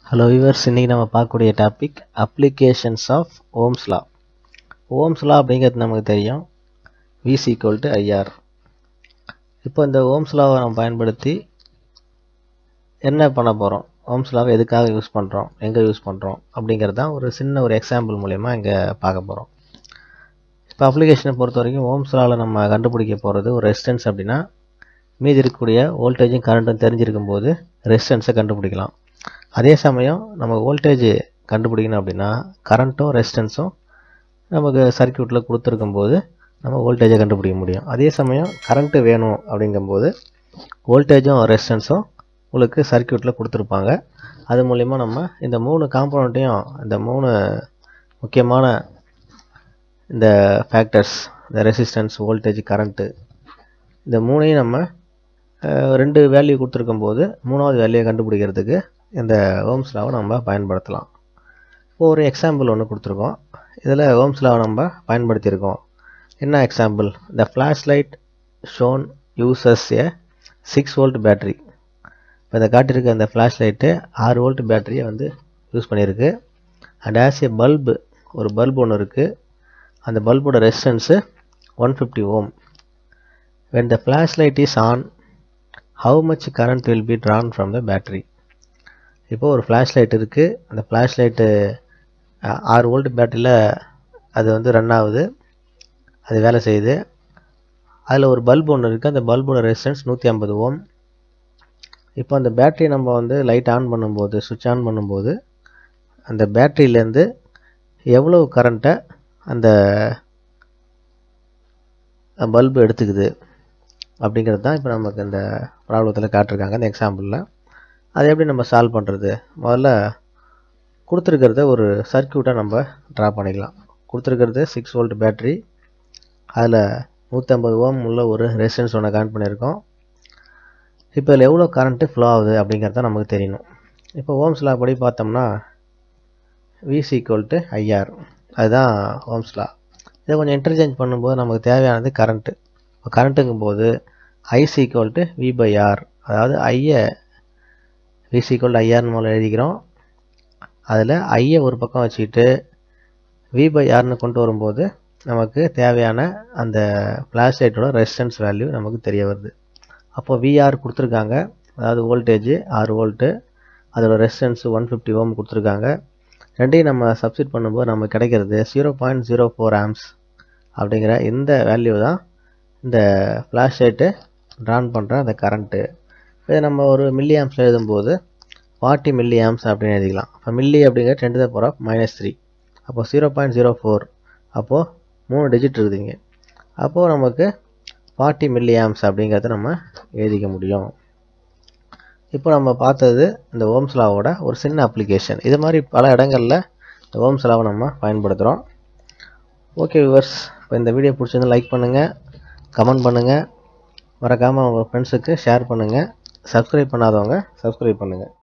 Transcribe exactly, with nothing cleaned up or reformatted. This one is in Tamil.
ஹலோ வியூவர்ஸ், இன்றைக்கி நம்ம பார்க்கக்கூடிய topic applications of Ohm's law. Ohm's law அப்படிங்கிறது நமக்கு தெரியும், V is equal to I R. இப்போ இந்த ஓம்ஸ் லாவை நம்ம பயன்படுத்தி என்ன பண்ண போகிறோம், ஓம்ஸ் லாவை எதுக்காக யூஸ் பண்ணுறோம், எங்கே யூஸ் பண்ணுறோம் அப்படிங்கிறது தான் ஒரு சின்ன ஒரு எக்ஸாம்பிள் மூலயமா இங்கே பார்க்க போகிறோம். இப்போ அப்ளிகேஷனை பொறுத்த வரைக்கும் ஓம்ஸ் லாவில் நம்ம கண்டுபிடிக்க போகிறது ஒரு ரெசிஸ்டன்ஸ் அப்படின்னா, மீதி இருக்கக்கூடிய வோல்டேஜும் கரண்ட்டும் தெரிஞ்சிருக்கும் போது ரெசிஸ்டன்ஸை கண்டுபிடிக்கலாம். அதே சமயம் நம்ம வோல்டேஜ் கண்டுபிடிக்கணும் அப்படின்னா கரண்ட்டும் ரெசிஸ்டன்ஸும் நமக்கு சர்க்யூட்டில் கொடுத்துருக்கும் போது நம்ம வோல்டேஜை கண்டுபிடிக்க முடியும். அதே சமயம் கரண்ட்டு வேணும் அப்படிங்கும்போது வோல்டேஜும் ரெசிஸ்டன்ஸும் உங்களுக்கு சர்க்யூட்டில் கொடுத்துருப்பாங்க. அது மூலிமா நம்ம இந்த மூணு காம்போனண்ட்டையும், இந்த மூணு முக்கியமான இந்த ஃபேக்டர்ஸ், இந்த ரெசிஸ்டன்ஸ், வோல்டேஜ், கரண்ட்டு, இந்த மூணையும் நம்ம ரெண்டு வேல்யூ கொடுத்துருக்கும் போது மூணாவது வேல்யூவை கண்டுபிடிக்கிறதுக்கு இந்த ஓம்ஸ் லாவை நம்ம பயன்படுத்தலாம். இப்போ ஒரு எக்ஸாம்பிள் ஒன்று கொடுத்துருக்கோம், இதில் ஓம்ஸ் லாவை நம்ம பயன்படுத்தியிருக்கோம். என்ன example? The flash light shown uses a six volt battery. இப்போ இதை காட்டியிருக்க அந்த ஃப்ளாஷ் லைட்டு ஆறு வோல்ட் பேட்டரியை வந்து யூஸ் பண்ணியிருக்கு. அண்ட் ஆஸ் ஏ பல்பு, ஒரு பல்பு ஒன்று இருக்குது, அந்த பல்போட resistance one fifty ohm. When the flash light is on, how much current will be drawn from the battery. இப்போது ஒரு ஃப்ளாஷ் லைட் இருக்குது, அந்த ஃப்ளாஷ் லைட்டு ஆறு வோல்ட் பேட்டரியில் அது வந்து ரன் ஆகுது, அது வேலை செய்யுது. அதில் ஒரு பல்பு ஒன்று இருக்குது, அந்த பல்போட ரெசிஸ்டன்ஸ் நூற்றி ஐம்பது ஓம். இப்போ அந்த பேட்டரி நம்ம வந்து லைட் ஆன் பண்ணும்போது, சுவிட்ச் ஆன் பண்ணும்போது அந்த பேட்டரியிலேருந்து எவ்வளோ கரண்ட்டை அந்த பல்பு எடுத்துக்குது அப்படிங்கிறது தான் இப்போ நமக்கு இந்த ப்ராப்ளத்தில் காட்டிருக்காங்க, இந்த எக்ஸாம்பிளில். அதை எப்படி நம்ம சால்வ் பண்ணுறது? முதல்ல கொடுத்துருக்கிறத ஒரு சர்க்யூட்டை நம்ம ட்ரா பண்ணிக்கலாம். கொடுத்துருக்கிறது சிக்ஸ் வோல்ட் பேட்டரி, அதில் நூற்றம்பது ஓம் உள்ள ஒரு ரெசிஸ்டன்ஸ் ஒன்று கனெக்ட் பண்ணியிருக்கோம். இப்போ இதில் எவ்வளோ கரண்ட்டு ஃப்ளோ ஆகுது அப்படிங்கிறத நமக்கு தெரியணும். இப்போ ஓம்ஸ் லா படி பார்த்தோம்னா V is equal to I R, அதுதான் ஓம்ஸ் லா. இதை கொஞ்சம் இன்டர்சேஞ்ச் பண்ணும்போது நமக்கு தேவையானது கரண்ட்டு. இப்போ கரண்ட்டுங்கும் போது I is equal to V by R, அதாவது ஐயை V is equal to I R மூலம் எழுதிக்கிறோம். அதில் ஐயை ஒரு பக்கம் வச்சுக்கிட்டு V by Rன்னு கொண்டு வரும்போது நமக்கு தேவையான அந்த ஃப்ளாஷ் லைட்டோட ரெசிஸ்டன்ஸ் வேல்யூ நமக்கு தெரிய வருது. அப்போ V R கொடுத்துருக்காங்க, அதாவது வோல்டேஜ் ஆறு வோல்ட்டு, அதோட ரெசிஸ்டன்ஸ் ஒன் ஃபிஃப்டி ஓம் கொடுத்துருக்காங்க. ரெண்டையும் நம்ம சப்ஸ்டிட் பண்ணும்போது நமக்கு கிடைக்கிறது zero point zero four amps அப்படிங்கிற இந்த வேல்யூ தான் இந்த ஃப்ளாஷ் லைட்டு ட்ரான் பண்ணுற அந்த கரண்ட்டு. இதை நம்ம ஒரு மில்லி ஆம்ஸில் எழுதும்போது ஃபார்ட்டி மில்லி ஆம்ஸ் அப்படின்னு எழுதிக்கலாம். இப்போ மில்லி அப்படிங்கிறது ten to the power of minus three, அப்போது ஜீரோ பாயிண்ட் ஜீரோ ஃபோர், அப்போது மூணு டிஜிட் இருக்குதுங்க. அப்போது நமக்கு ஃபார்ட்டி மில்லி ஆம்ஸ் அப்படிங்கிறத நம்ம எழுதிக்க முடியும். இப்போ நம்ம பார்த்தது இந்த ஓம்ஸ் லாவோட ஒரு சின்ன அப்ளிகேஷன். இது மாதிரி பல இடங்களில் இந்த ஓம்ஸ் லாவை நம்ம பயன்படுத்துகிறோம். ஓகே வியூவர்ஸ், இப்போ இந்த வீடியோ பிடிச்சிருந்தா லைக் பண்ணுங்கள், கமெண்ட் பண்ணுங்கள், மறக்காமல் உங்கள் ஃப்ரெண்ட்ஸுக்கு ஷேர் பண்ணுங்கள், சப்ஸ்கிரைப் பண்ணாதவங்க சப்ஸ்கிரைப் பண்ணுங்கள்.